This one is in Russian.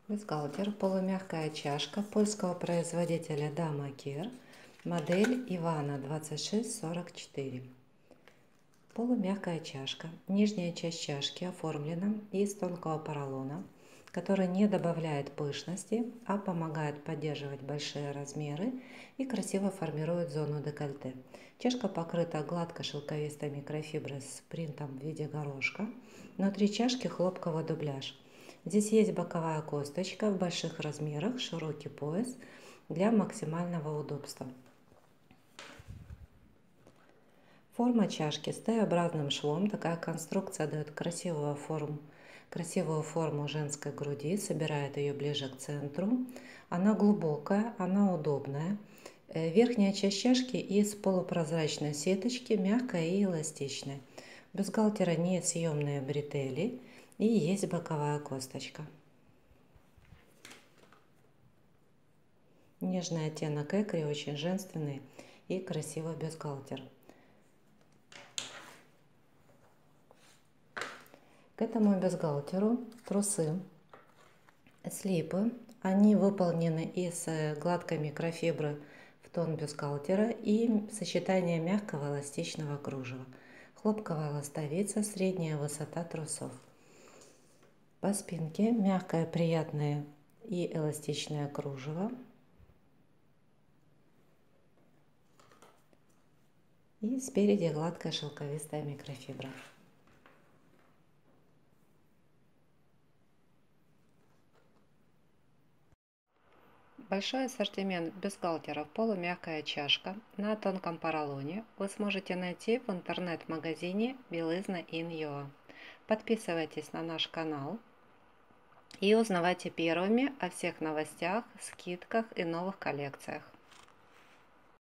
Бюстгальтер, полумягкая чашка польского производителя Dama Care, модель Ивана 2644. Полумягкая чашка. Нижняя часть чашки оформлена из тонкого поролона, который не добавляет пышности, а помогает поддерживать большие размеры и красиво формирует зону декольте. Чашка покрыта гладкой шелковистой микрофиброй с принтом в виде горошка. Внутри чашки хлопковый дубляж. Здесь есть боковая косточка в больших размерах, широкий пояс для максимального удобства. Форма чашки с Т-образным швом. Такая конструкция дает красивую форму женской груди, собирает ее ближе к центру. Она глубокая, она удобная. Верхняя часть чашки из полупрозрачной сеточки, мягкая и эластичная. У бюстгальтера несъемные бретели и есть боковая косточка. Нежный оттенок экри, очень женственный и красивый бюстгальтер. К этому бюстгальтеру трусы, слипы. Они выполнены из гладкой микрофибры в тон бюстгальтера и сочетание мягкого эластичного кружева. Хлопковая ластовица, средняя высота трусов. По спинке мягкое, приятное и эластичное кружево. И спереди гладкая шелковистая микрофибра. Большой ассортимент бюстгальтеров полумягкая чашка на тонком поролоне вы сможете найти в интернет-магазине Белизна.in.ua. Подписывайтесь на наш канал и узнавайте первыми о всех новостях, скидках и новых коллекциях.